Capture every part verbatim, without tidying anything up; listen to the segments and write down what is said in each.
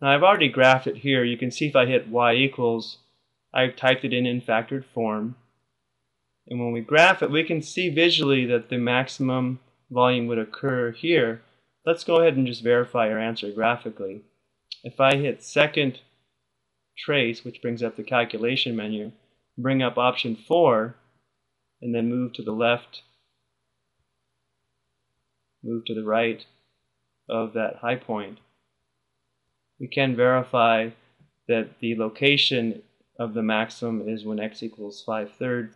Now I've already graphed it here. You can see if I hit y equals, I've typed it in in factored form. And when we graph it, we can see visually that the maximum volume would occur here. Let's go ahead and just verify our answer graphically. If I hit second trace, which brings up the calculation menu, bring up option four, and then move to the left, move to the right of that high point, we can verify that the location of the maximum is when x equals five thirds.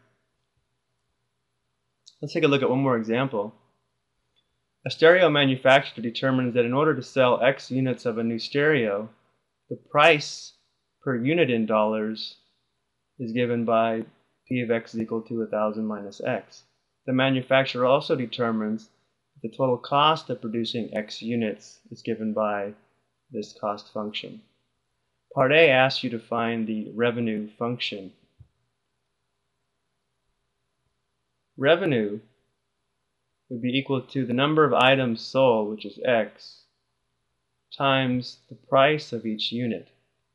Let's take a look at one more example. A stereo manufacturer determines that in order to sell X units of a new stereo, the price per unit in dollars is given by P of X is equal to one thousand minus X. The manufacturer also determines that the total cost of producing X units is given by this cost function. Part A asks you to find the revenue function. Revenue would be equal to the number of items sold, which is X, times the price of each unit.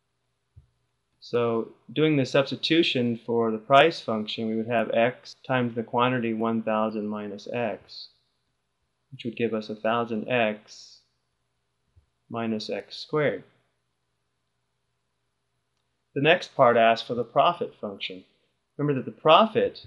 So doing the substitution for the price function, we would have X times the quantity one thousand minus X, which would give us one thousand X minus X squared. The next part asks for the profit function. Remember that the profit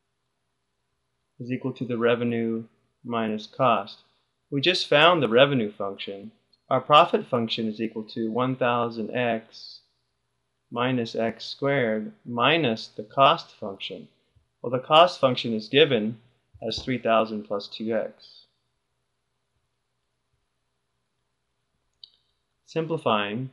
is equal to the revenue minus cost. We just found the revenue function. Our profit function is equal to one thousand X minus X squared minus the cost function. Well, the cost function is given as three thousand plus two X. Simplifying,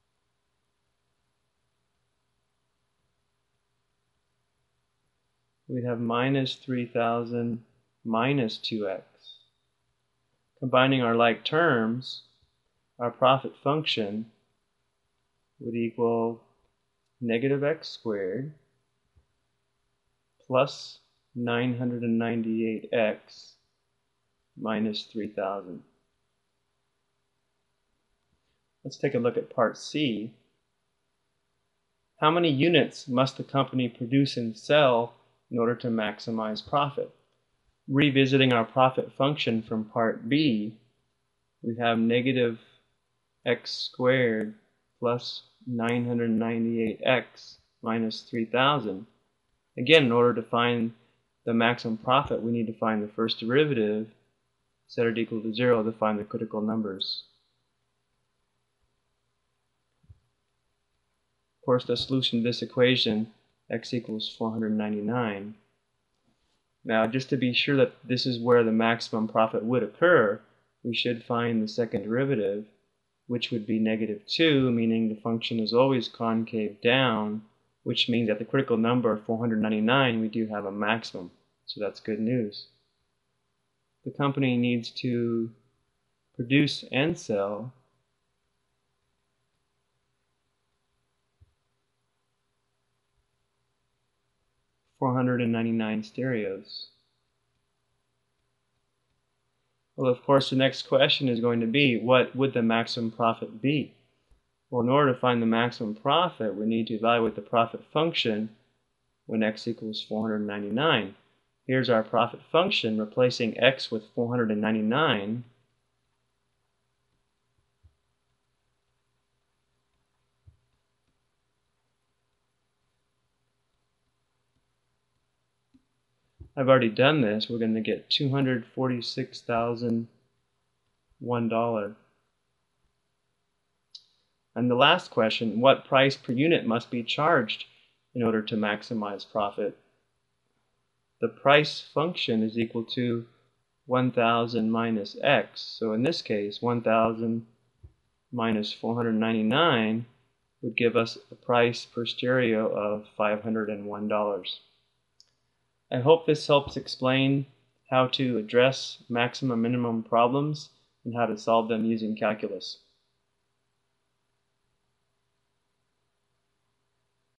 we'd have minus three thousand minus two X. Combining our like terms, our profit function would equal negative X squared plus nine hundred ninety-eight X minus three thousand. Let's take a look at part C. How many units must the company produce and sell in order to maximize profit? Revisiting our profit function from part B, we have negative X squared plus nine hundred ninety-eight X minus three thousand. Again, in order to find the maximum profit, we need to find the first derivative, set it equal to zero to find the critical numbers. Of course, the solution to this equation, X equals four hundred ninety-nine. Now, just to be sure that this is where the maximum profit would occur, we should find the second derivative, which would be negative two, meaning the function is always concave down, which means at the critical number four hundred ninety-nine, we do have a maximum. So that's good news. The company needs to produce and sell four hundred ninety-nine stereos. Well, of course, the next question is going to be, what would the maximum profit be? Well, in order to find the maximum profit, we need to evaluate the profit function when X equals four hundred ninety-nine. Here's our profit function, replacing X with four hundred ninety-nine. I've already done this. We're going to get two hundred forty-six thousand one dollars. And the last question, what price per unit must be charged in order to maximize profit? The price function is equal to one thousand minus X. So in this case, one thousand minus four hundred ninety-nine would give us a price per stereo of five hundred one dollars. I hope this helps explain how to address maximum minimum problems and how to solve them using calculus.